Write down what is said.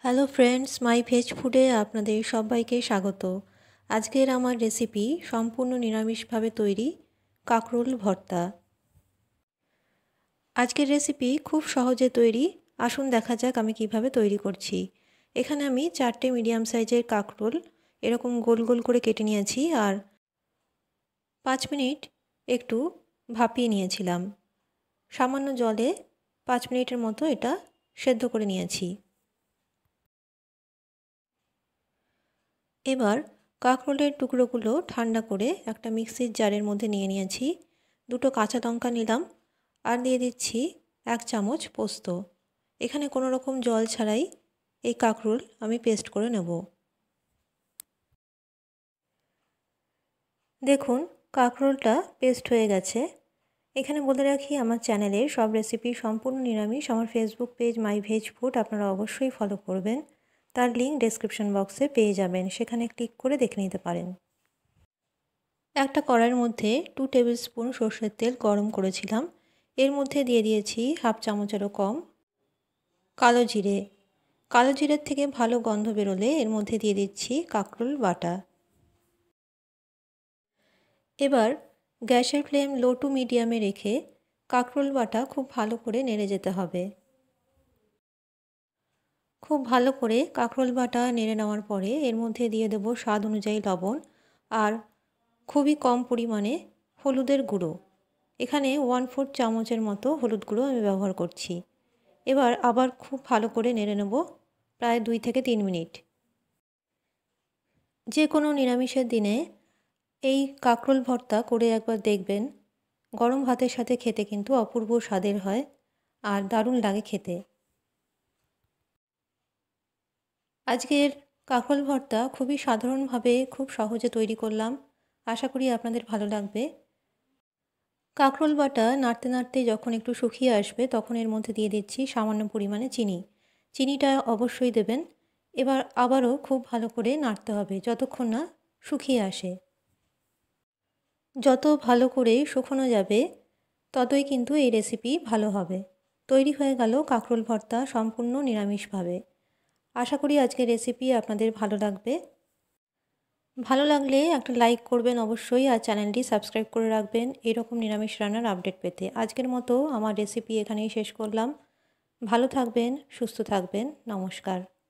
Hello friends, মাই veg ফুডে আপনাদের সবাইকে স্বাগত। আজকের আমার রেসিপি সম্পূর্ণ নিরামিষভাবে তৈরি কাঁকরোল ভর্তা। আজকের রেসিপি খুব সহজে তৈরি। আসুন দেখা যাক আমি কিভাবে তৈরি করছি। এখানে আমি 4টে মিডিয়াম সাইজের কাঁকরোল এরকম গোল গোল করে কেটে নিয়েছি আর 5 মিনিট একটু ভাপিয়ে নিয়েছিলাম। সামান্য জলে 5 মিনিটের মতো এটা সেদ্ধ করে নিয়েছি। এবার কাঁকরোলের টুকরোগুলো ঠান্ডা করে একটা মিক্সির জারের মধ্যে নিয়ে নিয়েছি। 2টো কাঁচা লঙ্কা নিলাম আর দিয়ে দিচ্ছি 1 চামচ পোস্ত। এখানে কোনো রকম জল ছাড়াই এই কাঁকরোল আমি পেস্ট করে নেব। দেখুন কাঁকরোলটা পেস্ট হয়ে গেছে। এখানে বলে রাখি আমার চ্যানেলের সব রেসিপি সম্পূর্ণ নিরামিষ। আমার Facebook page my veg food আপনারা অবশ্যই ফলো করবেন। তার লিঙ্ক ডেসক্রিপশন বক্সে পেয়ে যাবেন, সেখানে ক্লিক করে দেখে নিতে পারেন। একটা কড়াইয়ের মধ্যে 2 টেবিল স্পুন সর্ষের তেল গরম করেছিলাম। এর মধ্যে দিয়ে দিয়েছি হাফ চামচেরও কম কালো জিরে। কালো জিরের থেকে ভালো গন্ধ বেরোলে এর মধ্যে দিয়ে দিচ্ছি কাঁকরোল বাটা। এবার গ্যাসের ফ্লেম লো টু মিডিয়ামে রেখে কাঁকরোল বাটা খুব ভালো করে নেড়ে যেতে হবে। খুব ভালো করে কাঁকরোল বাটা নেড়ে নেওয়ার পরে এর মধ্যে দিয়ে দেব স্বাদ অনুযায়ী লবণ আর খুবই কম পরিমাণে হলুদের গুঁড়ো। এখানে 1/4 চামচের মতো হলুদ গুঁড়ো আমি ব্যবহার করছি। এবার আবার খুব ভালো করে নেড়ে নেব প্রায় 2 থেকে 3 মিনিট। যে কোনো নিরামিষের দিনে এই কাঁকরোল ভর্তা করে একবার দেখবেন। গরম ভাতের সাথে খেতে কিন্তু অপূর্ব স্বাদের হয় আর দারুণ লাগে খেতে। আজকের কাঁকরোল ভর্তা খুবই সাধারণভাবে খুব সহজে তৈরি করলাম। আশা করি আপনাদের ভালো লাগবে। কাঁকরোল বাটা নাড়তে নাড়তে যখন একটু শুকিয়ে আসবে তখন এর মধ্যে দিয়ে দিচ্ছি সামান্য পরিমাণে চিনি। চিনিটা অবশ্যই দেবেন। এবার আবারও খুব ভালো করে নাড়তে হবে যতক্ষণ না শুকিয়ে আসে। যত ভালো করে শুকনো যাবে ততই কিন্তু এই রেসিপি ভালো হবে। তৈরি হয়ে গেল কাঁকরোল ভর্তা সম্পূর্ণ নিরামিষভাবে। আশা করি আজকের রেসিপি আপনাদের ভালো লাগবে। ভালো লাগলে একটা লাইক করবেন অবশ্যই আর চ্যানেলটি সাবস্ক্রাইব করে রাখবেন এরকম নিরামিষ রান্নার আপডেট পেতে। আজকের মতো আমার রেসিপি এখানেই শেষ করলাম। ভালো থাকবেন, সুস্থ থাকবেন। নমস্কার।